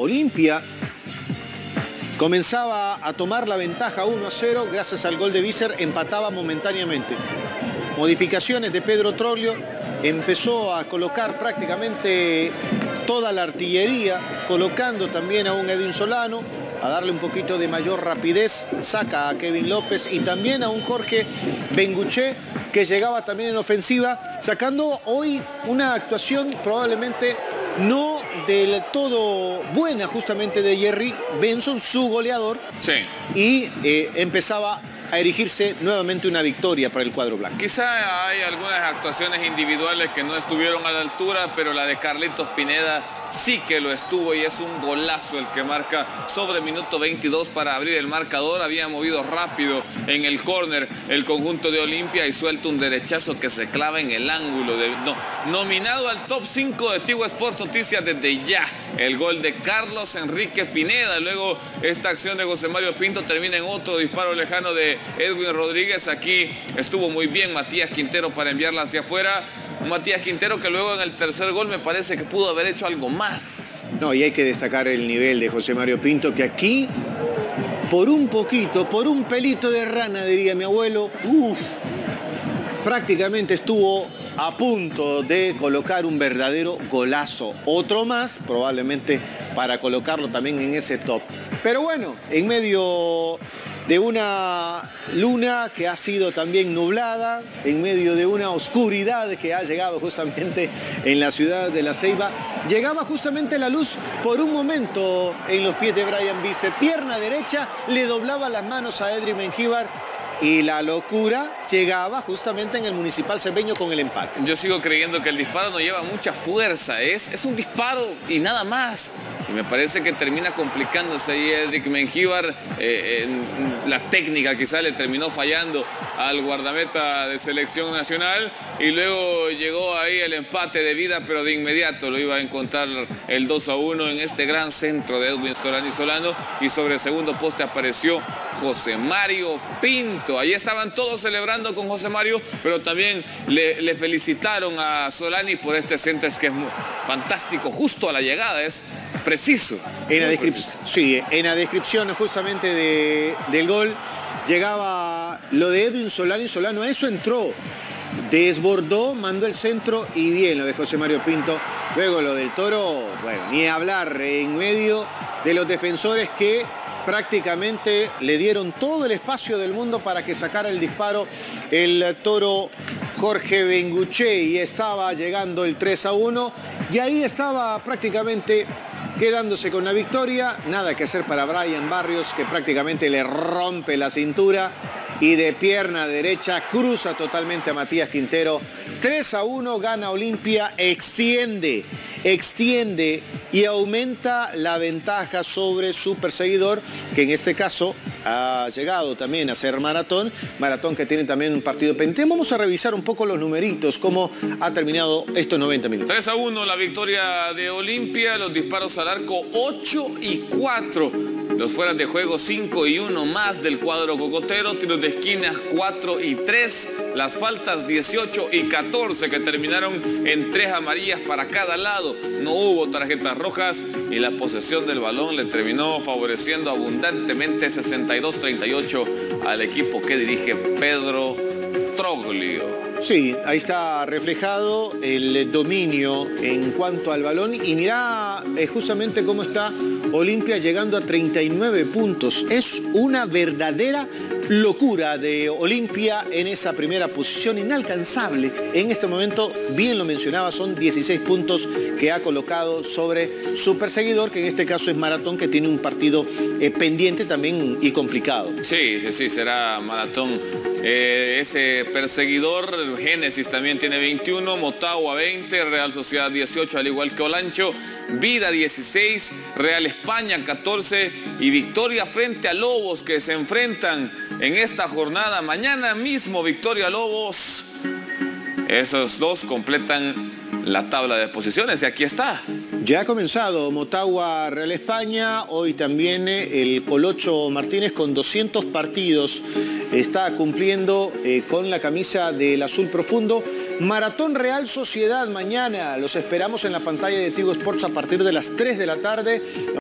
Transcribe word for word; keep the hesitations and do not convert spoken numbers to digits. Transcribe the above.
Olimpia comenzaba a tomar la ventaja uno a cero, gracias al gol de Vícer, empataba momentáneamente. Modificaciones de Pedro Troglio, empezó a colocar prácticamente toda la artillería, colocando también a un Edwin Solano, a darle un poquito de mayor rapidez, saca a Kevin López y también a un Jorge Benguché, que llegaba también en ofensiva, sacando hoy una actuación probablemente no del todo buena justamente de Jerry Benson, su goleador, sí. y eh, empezaba a erigirse nuevamente una victoria para el cuadro blanco. Quizá hay algunas actuaciones individuales que no estuvieron a la altura, pero la de Carlitos Pineda sí que lo estuvo y es un golazo el que marca sobre el minuto veintidós para abrir el marcador. Había movido rápido en el córner el conjunto de Olimpia y suelta un derechazo que se clava en el ángulo. De, no, nominado al top cinco de Tigo Sports Noticias desde ya. El gol de Carlos Enrique Pineda. Luego esta acción de José Mario Pinto termina en otro disparo lejano de Edwin Rodríguez. Aquí estuvo muy bien Matías Quintero para enviarla hacia afuera. Matías Quintero que luego en el tercer gol me parece que pudo haber hecho algo más. No, y hay que destacar el nivel de José Mario Pinto, que aquí, por un poquito, por un pelito de rana, diría mi abuelo, uf, prácticamente estuvo a punto de colocar un verdadero golazo. Otro más, probablemente para colocarlo también en ese top. Pero bueno, en medio de una luna que ha sido también nublada, en medio de una oscuridad que ha llegado justamente en la ciudad de La Ceiba, llegaba justamente la luz por un momento en los pies de Brian Vícer. Pierna derecha, le doblaba las manos a Edry Mengíbar y la locura llegaba justamente en el Municipal Cerveño con el empate. Yo sigo creyendo que el disparo no lleva mucha fuerza, es, es un disparo y nada más. Y me parece que termina complicándose ahí Edric Mengíbar. Eh, en la técnica quizá le terminó fallando al guardameta de selección nacional y luego llegó ahí el empate de vida, pero de inmediato lo iba a encontrar el dos a uno en este gran centro de Edwin Solano y Solano, y sobre el segundo poste apareció José Mario Pinto. Ahí estaban todos celebrando con José Mario, pero también le, le felicitaron a Solani por este centro, es que es muy fantástico, justo a la llegada, es preciso. En la descripción, sí, en la descripción justamente de, del gol llegaba lo de Edwin Solano y Solano, a eso entró, desbordó, mandó el centro y bien lo de José Mario Pinto. Luego lo del Toro, bueno, ni hablar, en medio de los defensores que prácticamente le dieron todo el espacio del mundo para que sacara el disparo el Toro Jorge Benguché, y estaba llegando el tres a uno y ahí estaba prácticamente quedándose con la victoria. Nada que hacer para Brian Barrios, que prácticamente le rompe la cintura y de pierna derecha cruza totalmente a Matías Quintero. tres a uno gana Olimpia, extiende, extiende y aumenta la ventaja sobre su perseguidor, que en este caso ha llegado también a ser Maratón, Maratón que tiene también un partido pendiente. Vamos a revisar un poco los numeritos, cómo ha terminado estos noventa minutos. tres a uno la victoria de Olimpia, los disparos al arco ocho y cuatro. Los fueras de juego cinco y uno más del cuadro cocotero, tiros de esquinas cuatro y tres, las faltas dieciocho y catorce que terminaron en tres amarillas para cada lado. No hubo tarjetas rojas y la posesión del balón le terminó favoreciendo abundantemente sesenta y dos a treinta y ocho al equipo que dirige Pedro Troglio. Sí, ahí está reflejado el dominio en cuanto al balón y mirá eh, justamente cómo está Olimpia llegando a treinta y nueve puntos. Es una verdadera locura de Olimpia en esa primera posición, inalcanzable. En este momento, bien lo mencionaba, son dieciséis puntos que ha colocado sobre su perseguidor, que en este caso es Maratón, que tiene un partido eh, pendiente también y complicado. Sí, sí, sí, será Maratón. Eh, ese perseguidor, Génesis también tiene veintiuno, Motagua veinte, Real Sociedad dieciocho, al igual que Olancho, Vida dieciséis, Real España catorce y victoria frente a Lobos, que se enfrentan en esta jornada. Mañana mismo Victoria Lobos. Esos dos completan la tabla de posiciones y aquí está. Ya ha comenzado Motagua Real España, hoy también el Colocho Martínez con doscientos partidos está cumpliendo eh, con la camisa del azul profundo. Maratón Real Sociedad mañana, los esperamos en la pantalla de Tigo Sports a partir de las tres de la tarde.